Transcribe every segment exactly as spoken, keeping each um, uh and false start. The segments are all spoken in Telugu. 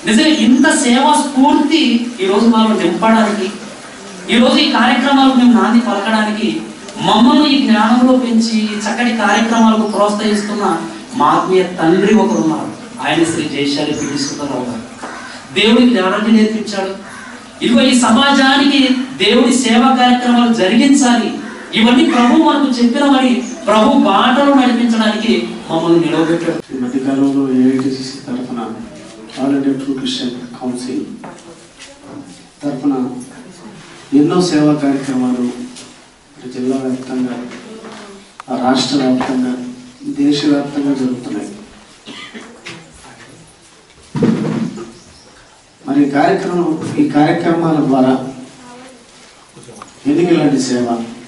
నిజంగా ఇంత సేవా స్ఫూర్తి ఈరోజు మనం నింపడానికి, ఈరోజు ఈ కార్యక్రమాలకు మేము నాంది పలకడానికి, మమ్మల్ని ఈ జ్ఞానంలో పెంచి చక్కటి కార్యక్రమాలకు ప్రోత్సహిస్తున్న మా ఆత్మీయ తండ్రి ఒకరు ఉన్నారు. ఆయన శ్రీ జయశాలి పిడి సుందరరావు గారు. దేవుడికి జ్ఞానాన్ని నేర్పించాడు. ఇదిగో ఈ సమాజానికి దేవుడి సేవా కార్యక్రమాలు జరిగించాలి, ఇవన్నీ ప్రభు మనకు చెప్పినవని ప్రభు బాటలో నడిపించడానికి మమ్మల్ని నిలవబెట్టాడు. ఈ మధ్యకాలంలో ఏఐటిసిసి తరఫున all India true Christian council తరఫున ఎన్నో సేవా కార్యక్రమాలు జిల్లా వ్యాప్తంగా, రాష్ట్ర వ్యాప్తంగా, దేశవ్యాప్తంగా జరుగుతున్నాయి. మరి కార్యక్రమం ఈ కార్యక్రమాల ద్వారా ఎందుకు ఇలాంటి సేవ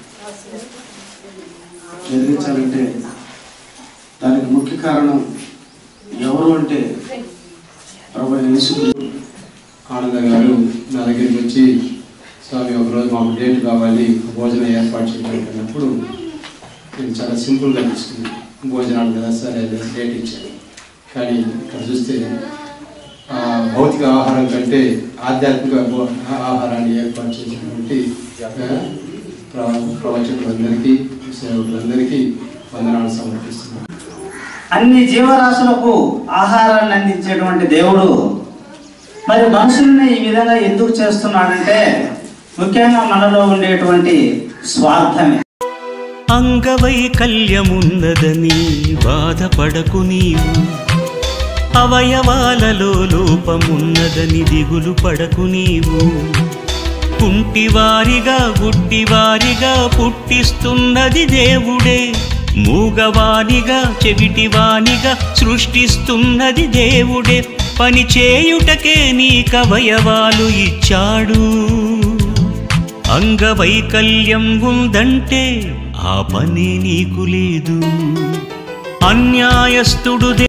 జరిగించాలంటే దానికి ముఖ్య కారణం ఎవరు అంటే ప్రభు యేసు ఆనంద గారు నా దగ్గరికి వచ్చి, స్వామి ఒకరోజు మాకు డేట్ కావాలి, భోజనం ఏర్పాటు చేయడానికి అన్నప్పుడు నేను చాలా సింపుల్గా తీసుకున్నాను. భోజనాలు కదా సరే డేట్ ఇచ్చాను. కానీ ఇక్కడ చూస్తే భౌతిక ఆహారం కంటే ఆధ్యాత్మిక ఆహారాన్ని ఏర్పాటు చేసినటువంటి ప్రవచకులందరికీ, సేవకులందరికీ వందనాలు సమర్పిస్తున్నాను. అన్ని జీవరాశులకు ఆహారాన్ని అందించేటువంటి దేవుడు మరి మనుషుల్ని ఈ విధంగా ఎందుకు చేస్తున్నాడంటే ముఖ్యంగా మనలో ఉండేటువంటి స్వార్థమే. అంగవైకల్యమున్నదని బాధపడకు నీవు, అవయవాలలో లోపమున్నదని దిగులు పడకు నీవు. కుంటివారిగా గుడ్డివారిగా పుట్టిస్తున్నది దేవుడే, మూగవానిగా చెవిటివానిగా సృష్టిస్తున్నది దేవుడే. పని చేయుటకే నీకవయవాలు ఇచ్చాడు. అంగవైకల్యం ఉందంటే ఆ పని నీకు లేదు. అన్యాయస్తుడు